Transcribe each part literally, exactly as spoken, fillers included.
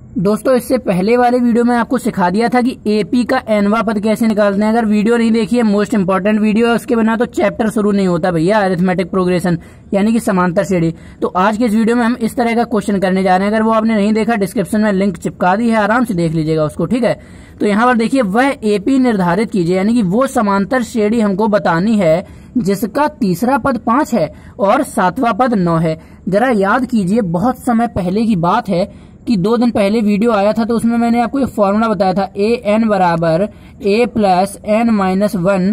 दोस्तों इससे पहले वाले वीडियो में आपको सिखा दिया था कि एपी का एनवा पद कैसे निकालते हैं। अगर वीडियो नहीं देखी है, मोस्ट इंपॉर्टेंट वीडियो है, उसके बिना तो चैप्टर शुरू नहीं होता भैया। अरिथमेटिक प्रोग्रेशन यानी कि समांतर श्रेणी। तो आज के इस वीडियो में हम इस तरह का क्वेश्चन करने जा रहे हैं। अगर वो आपने नहीं देखा, डिस्क्रिप्शन में लिंक चिपका दी है, आराम से देख लीजिएगा उसको, ठीक है। तो यहाँ पर देखिए, वह एपी निर्धारित कीजिए, यानी कि वो समांतर श्रेणी हमको बतानी है जिसका तीसरा पद पांच है और सातवां पद नौ है। जरा याद कीजिए, बहुत समय पहले की बात है कि दो दिन पहले वीडियो आया था, तो उसमें मैंने आपको एक फॉर्मूला बताया था, ए एन बराबर A plus N minus one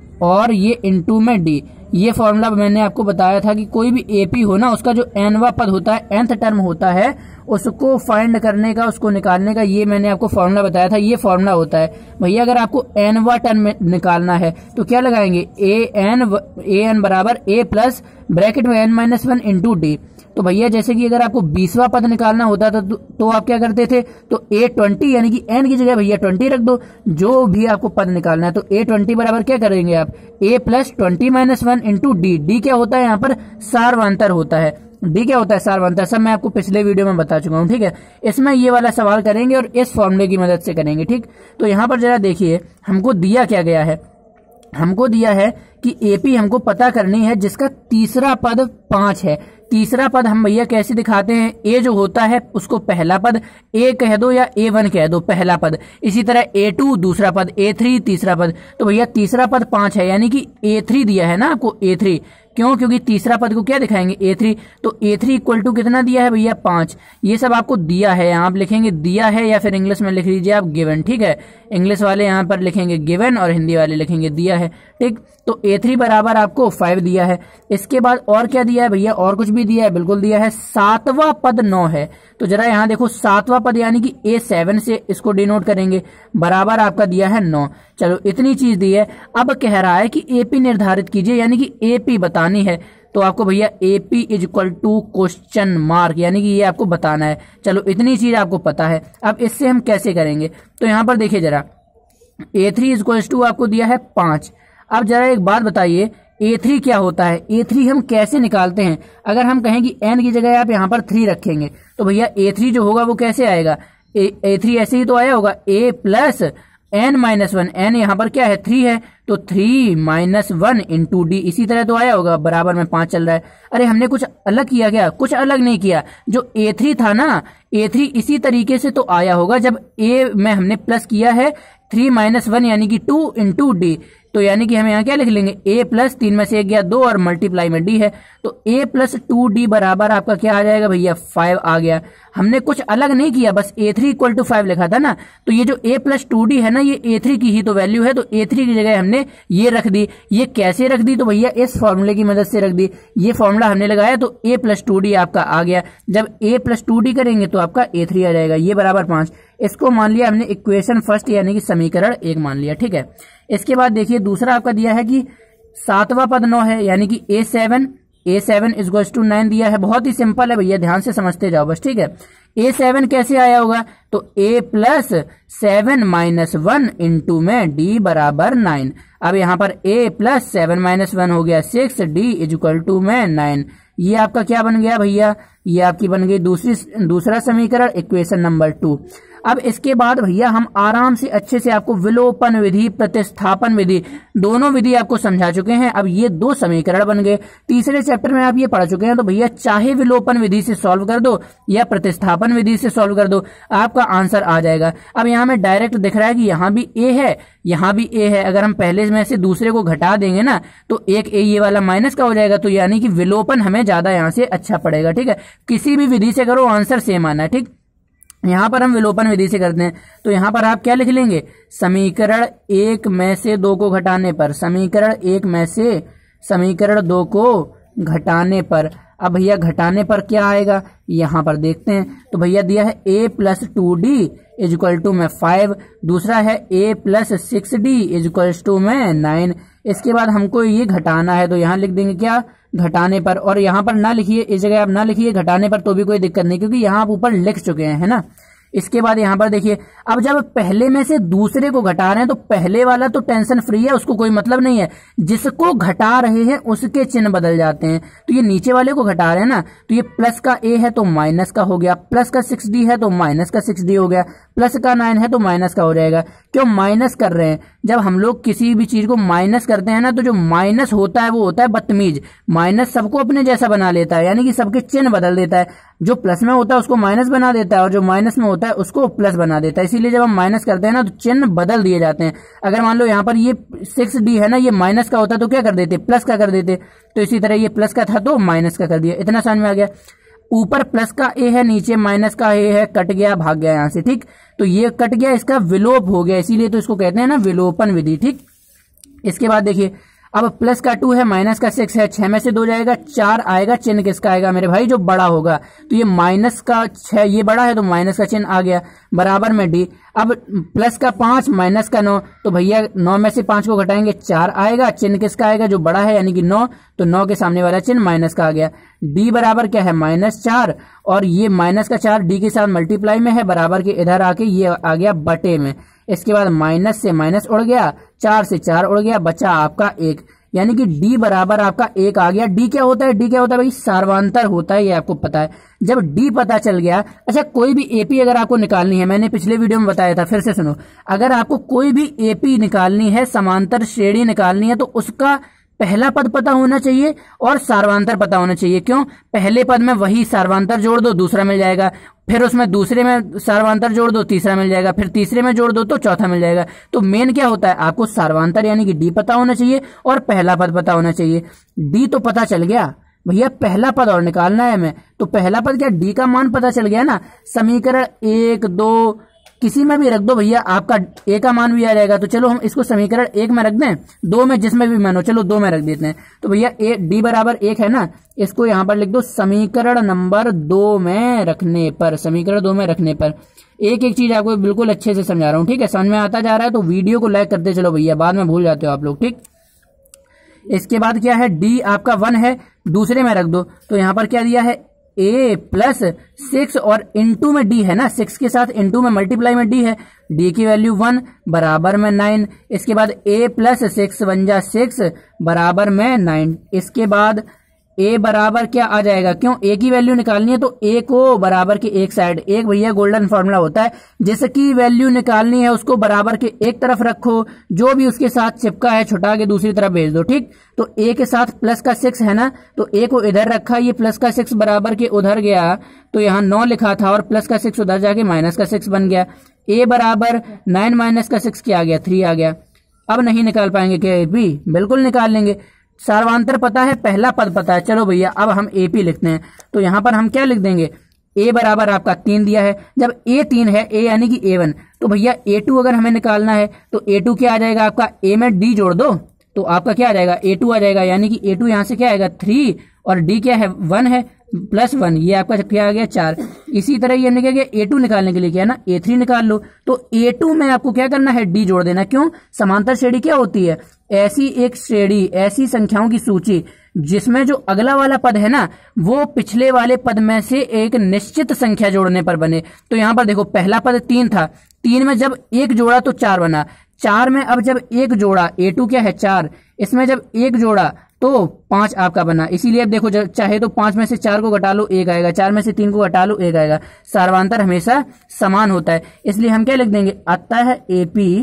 और ये इनटू में डी। ये फॉर्मूला मैंने आपको बताया था कि कोई भी एपी हो ना, उसका जो एनवा पद होता है, एनथ टर्म होता है, उसको फाइंड करने का, उसको निकालने का, ये मैंने आपको फॉर्मूला बताया था। ये फॉर्मूला होता है भैया, अगर आपको एनवा टर्म निकालना है तो क्या लगाएंगे, ए एन ए एन बराबर ए प्लस ब्रैकेट में N minus one into D. तो भैया जैसे कि अगर आपको बीसवां पद निकालना होता था तो, तो आप क्या करते थे, तो ए ट्वेंटी यानी कि एन की जगह भैया ट्वेंटी रख दो, जो भी आपको पद निकालना है। तो ए ट्वेंटी बराबर क्या करेंगे आप, A plus twenty minus one into D. D क्या होता है यहाँ पर, सार्वंतर होता है। डी क्या होता है, सार्वंतर। सब मैं आपको पिछले वीडियो में बता चुका हूँ, ठीक है। इसमें ये वाला सवाल करेंगे और इस फॉर्मूले की मदद से करेंगे, ठीक। तो यहाँ पर जरा देखिए, हमको दिया क्या गया है, हमको दिया है कि एपी हमको पता करनी है जिसका तीसरा पद पांच है। तीसरा पद हम भैया कैसे दिखाते हैं, ए जो होता है उसको पहला पद ए कह दो या ए वन कह दो, पहला पद। इसी तरह ए टू दूसरा पद, ए थ्री तीसरा पद। तो भैया तीसरा पद पांच है, यानी कि ए थ्री दिया है ना आपको, ए थ्री। क्यों, क्योंकि तीसरा पद को क्या दिखाएंगे, ए थ्री। तो ए थ्री इक्वल टू कितना दिया है भैया, पांच। ये सब आपको दिया है, आप लिखेंगे दिया है, या फिर इंग्लिश में लिख लीजिए आप गिवन, ठीक है। इंग्लिश वाले यहाँ पर लिखेंगे गिवन और हिंदी वाले लिखेंगे दिया है, ठीक। तो ए थ्री बराबर आपको फाइव दिया है। इसके बाद और क्या दिया है भैया, और कुछ भी दिया है, बिल्कुल दिया है, सातवां पद नौ है। तो जरा यहाँ देखो, सातवां पद यानी कि ए सेवन से इसको डिनोट करेंगे, बराबर आपका दिया है नौ। चलो इतनी चीज दी है। अब कह रहा है कि एपी निर्धारित कीजिए, यानी कि एपी बतानी है। तो आपको भैया AP is equal to question mark, यानी कि ये आपको बताना है। चलो इतनी चीज आपको पता है। अब इससे हम कैसे करेंगे, तो यहाँ पर देखिए जरा, A three is equal to आपको दिया है पांच। अब जरा एक बात बताइए, ए थ्री क्या होता है, ए थ्री हम कैसे निकालते हैं। अगर हम कहें कि एन की जगह आप यहाँ पर थ्री रखेंगे, तो भैया ए थ्री जो होगा वो कैसे आएगा, ए थ्री ऐसे ही तो आया होगा, A plus N minus one. N यहाँ पर क्या है, थ्री है, तो three minus one into D. इसी तरह तो आया होगा, बराबर में पांच चल रहा है। अरे हमने कुछ अलग किया क्या, कुछ अलग नहीं किया। जो ए थ्री था ना, ए थ्री इसी तरीके से तो आया होगा, जब ए में हमने प्लस किया है थ्री माइनस वन यानी कि टू इंटू डी। तो यानी कि हम यहाँ क्या लिख लेंगे, ए प्लस तीन में से एक गया दो और मल्टीप्लाई में डी है, तो ए प्लस टू डी बराबर आपका क्या आ जाएगा भैया, फाइव आ गया। हमने कुछ अलग नहीं किया, बस A three equal to five लिखा था ना। तो ये जो ए प्लस टू डी है ना, ये ए थ्री की ही तो वैल्यू है, तो ए थ्री की जगह हमने ये रख दी। ये कैसे रख दी, तो भैया इस फॉर्मूले की मदद से रख दी। ये फॉर्मूला हमने लगाया तो ए प्लस टू डी आपका आ गया। जब ए प्लस टू डी करेंगे तो आपका ए थ्री आ जाएगा, ये बराबर पांच। इसको मान लिया हमने इक्वेशन फर्स्ट, यानी कि समीकरण एक मान लिया, ठीक है। इसके बाद देखिए, दूसरा आपका दिया है कि सातवां पद नौ है, यानी कि A seven, A seven is equal to nine दिया है। बहुत ही सिंपल है भैया, ध्यान से समझते जाओ बस, ठीक है। ए सेवन कैसे आया होगा, तो A plus seven minus one into में डी बराबर नाइन। अब यहाँ पर A plus seven minus one हो गया six, D is equal to में नाइन। ये आपका क्या बन गया भैया, ये आपकी बन गई दूसरी दूसरा समीकरण, इक्वेशन नंबर टू। अब इसके बाद भैया हम आराम से अच्छे से आपको विलोपन विधि, प्रतिस्थापन विधि, दोनों विधि आपको समझा चुके हैं। अब ये दो समीकरण बन गए, तीसरे चैप्टर में आप ये पढ़ चुके हैं। तो भैया चाहे विलोपन विधि से सॉल्व कर दो या प्रतिस्थापन विधि से सॉल्व कर दो, आपका आंसर आ जाएगा। अब यहाँ में डायरेक्ट दिख रहा है कि यहाँ भी ए है, यहाँ भी ए है। अगर हम पहले में से दूसरे को घटा देंगे ना, तो एक ए ये वाला माइनस का हो जाएगा। तो यानी कि विलोपन हमें ज्यादा यहाँ से अच्छा पड़ेगा, ठीक है। किसी भी विधि से करो, आंसर सेम आना है, ठीक। यहाँ पर हम विलोपन विधि से करते हैं, तो यहाँ पर आप क्या लिख लेंगे, समीकरण एक में से दो को घटाने पर, समीकरण एक में से समीकरण दो को घटाने पर। अब भैया घटाने पर क्या आएगा, यहाँ पर देखते हैं। तो भैया दिया है A plus two D is equal to में फाइव, दूसरा है A plus six D is equal to में नाइन। इसके बाद हमको ये घटाना है, तो यहाँ लिख देंगे क्या, घटाने पर। और यहाँ पर ना लिखिए, इस जगह आप ना लिखिए घटाने पर, तो भी कोई दिक्कत नहीं, क्योंकि यहाँ आप ऊपर लिख चुके हैं, है ना। इसके बाद यहाँ पर देखिए, अब जब पहले में से दूसरे को घटा रहे हैं तो पहले वाला तो टेंशन फ्री है, उसको कोई मतलब नहीं है, जिसको घटा रहे हैं उसके चिन्ह बदल जाते हैं। तो ये नीचे वाले को घटा रहे हैं ना, तो ये प्लस का ए है तो माइनस का हो गया, प्लस का सिक्स डी है तो माइनस का सिक्स डी हो गया, प्लस का नाइन है तो माइनस का हो जाएगा। क्यों माइनस कर रहे हैं? जब हम लोग किसी भी चीज को माइनस करते हैं ना, तो जो माइनस होता है वो होता है बदतमीज। माइनस सबको अपने जैसा बना लेता है, यानी कि सबके चिन्ह बदल देता है। जो प्लस में होता है उसको माइनस बना देता है और जो माइनस में होता है उसको प्लस बना देता है। इसीलिए जब हम माइनस करते हैं ना तो चिन्ह बदल दिए जाते हैं। अगर मान लो यहाँ पर ये सिक्स डी है ना, ये माइनस का होता तो क्या कर देते? प्लस का कर देते। तो इसी तरह ये प्लस का था तो माइनस का कर दिया। इतना समझ में आ गया? ऊपर प्लस का ए है, नीचे माइनस का ए है, कट गया, भाग गया यहाँ से। ठीक, तो ये कट गया, इसका विलोप हो गया, इसीलिए तो इसको कहते हैं ना विलोपन विधि। ठीक, इसके बाद देखिए, अब प्लस का टू है, माइनस का सिक्स है, छह में से दो जाएगा, चार आएगा, चिन्ह किसका आएगा मेरे भाई? जो बड़ा होगा। तो ये माइनस का छह, ये बड़ा है तो माइनस का चिन्ह आ गया, बराबर में डी। अब प्लस का पांच, माइनस का नौ, तो भैया नौ में से पांच को घटाएंगे, चार आएगा, चिन्ह किसका आएगा? जो बड़ा है, यानी कि नौ। तो नौ के सामने वाला चिन्ह माइनस का आ गया। डी बराबर क्या है? माइनस चार, और ये माइनस का चार डी के साथ मल्टीप्लाई में है, बराबर के इधर आके ये आ गया बटे में। इसके बाद माइनस से माइनस उड़ गया, चार से चार उड़ गया, बचा आपका एक, यानी कि डी बराबर आपका एक आ गया। डी क्या होता है? डी क्या होता है भाई? सार्वंतर होता है, ये आपको पता है। जब डी पता चल गया, अच्छा कोई भी एपी अगर आपको निकालनी है, मैंने पिछले वीडियो में बताया था, फिर से सुनो, अगर आपको कोई भी एपी निकालनी है, समांतर श्रेणी निकालनी है, तो उसका पहला पद पता होना चाहिए और सार्वंतर पता होना चाहिए। क्यों? पहले पद में वही सार्वंतर जोड़ दो, दूसरा मिल जाएगा, फिर उसमें दूसरे में सार्वंतर जोड़ दो, तीसरा मिल जाएगा, फिर तीसरे में जोड़ दो तो चौथा मिल जाएगा। तो मेन क्या होता है? आपको सार्वंतर यानी कि डी पता होना चाहिए और पहला पद पता होना चाहिए। डी तो पता चल गया भैया, पहला पद और निकालना है हमें। तो पहला पद क्या? डी का मान पता चल गया ना। समीकरण एक, दो किसी में भी रख दो भैया, आपका ए का मान भी आ जाएगा। तो चलो हम इसको समीकरण एक में रख दें, दो में, जिसमें भी मानो, चलो दो में रख देते हैं। तो भैया ए डी बराबर एक है ना, इसको यहां पर लिख दो समीकरण नंबर दो में रखने पर, समीकरण दो में रखने पर। एक एक चीज आपको बिल्कुल अच्छे से समझा रहा हूं, ठीक है? समझ में आता जा रहा है तो वीडियो को लाइक करते चलो भैया, बाद में भूल जाते हो आप लोग। ठीक, इसके बाद क्या है? डी आपका वन है, दूसरे में रख दो। तो यहां पर क्या दिया है? ए प्लस सिक्स और इंटू में डी है ना, सिक्स के साथ इंटू में मल्टीप्लाई में डी है, डी की वैल्यू वन, बराबर में नाइन। इसके बाद ए प्लस सिक्स वन जा सिक्स, बराबर में नाइन। इसके बाद ए बराबर क्या आ जाएगा? क्यों? ए की वैल्यू निकालनी है तो ए को बराबर के एक साइड, एक भैया गोल्डन फॉर्मूला होता है, जिसकी वैल्यू निकालनी है उसको बराबर के एक तरफ रखो, जो भी उसके साथ चिपका है छुटा के दूसरी तरफ भेज दो। ठीक, तो ए के साथ प्लस का सिक्स है ना, तो ए को इधर रखा, ये प्लस का सिक्स बराबर के उधर गया, तो यहाँ नौ लिखा था और प्लस का सिक्स उधर जाके माइनस का सिक्स बन गया। ए बराबर नाइन माइनस का सिक्स क्या आ गया? थ्री आ गया। अब नहीं निकाल पाएंगे क्या एपी? बिल्कुल निकाल लेंगे। सार्वंतर पता है, पहला पद पता है। चलो भैया अब हम एपी लिखते हैं, तो यहां पर हम क्या लिख देंगे? ए बराबर आपका तीन दिया है, जब ए तीन है, ए यानी कि ए वन, तो भैया ए टू अगर हमें निकालना है तो ए टू क्या आ जाएगा आपका? ए में डी जोड़ दो तो आपका क्या आ जाएगा? ए टू आ जाएगा, यानी कि ए टू यहां से क्या आएगा? थ्री, और डी क्या है? वन है, प्लस वन, ये आपका क्या आ गया? चार। इसी तरह ये हमने क्या किया? ए टू निकालने के लिए क्या है ना, ए थ्री निकाल लो। तो ए टू में आपको क्या करना है? डी जोड़ देना। क्यों? समांतर श्रेणी क्या होती है? ऐसी एक श्रेणी, ऐसी संख्याओं की सूची जिसमें जो अगला वाला पद है ना, वो पिछले वाले पद में से एक निश्चित संख्या जोड़ने पर बने। तो यहां पर देखो, पहला पद तीन था, तीन में जब एक जोड़ा तो चार बना, चार में अब जब एक जोड़ा, ए टू क्या है? चार, इसमें जब एक जोड़ा तो पांच आपका बना। इसीलिए अब देखो, चाहे तो पांच में से चार को घटा लो, एक आएगा, चार में से तीन को घटा लो, एक आएगा। सार्वंतर हमेशा समान होता है, इसलिए हम क्या लिख देंगे? अतः एपी,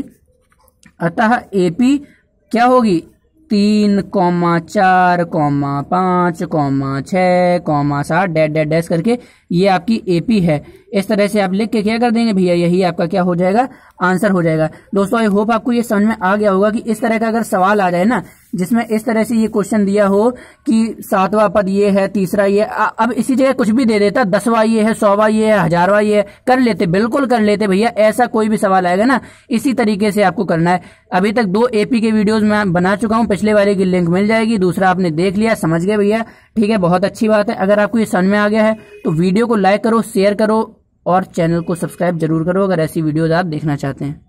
अतः एपी क्या होगी? तीन कौमा चार कौमा पांच कौमा छह कौमा सात डैश डैश डैश करके ये आपकी एपी है। इस तरह से आप लिख के क्या कर देंगे भैया? यही आपका क्या हो जाएगा? आंसर हो जाएगा। दोस्तों आई होप आपको ये समझ में आ गया होगा कि इस तरह का अगर सवाल आ जाए ना, जिसमें इस तरह से ये क्वेश्चन दिया हो कि सातवां पद ये है, तीसरा ये, अब इसी जगह कुछ भी दे देता, दसवां ये है, सौवा ये है, हजारवा ये है, कर लेते, बिल्कुल कर लेते भैया। ऐसा कोई भी सवाल आएगा ना, इसी तरीके से आपको करना है। अभी तक दो एपी के वीडियोज मैं बना चुका हूँ, पिछले वाले की लिंक मिल जाएगी, दूसरा आपने देख लिया, समझ गए भैया, ठीक है, बहुत अच्छी बात है। अगर आपको ये समझ में आ गया है तो वीडियो को लाइक करो, शेयर करो और चैनल को सब्सक्राइब जरूर करो अगर ऐसी वीडियोज आप देखना चाहते हैं।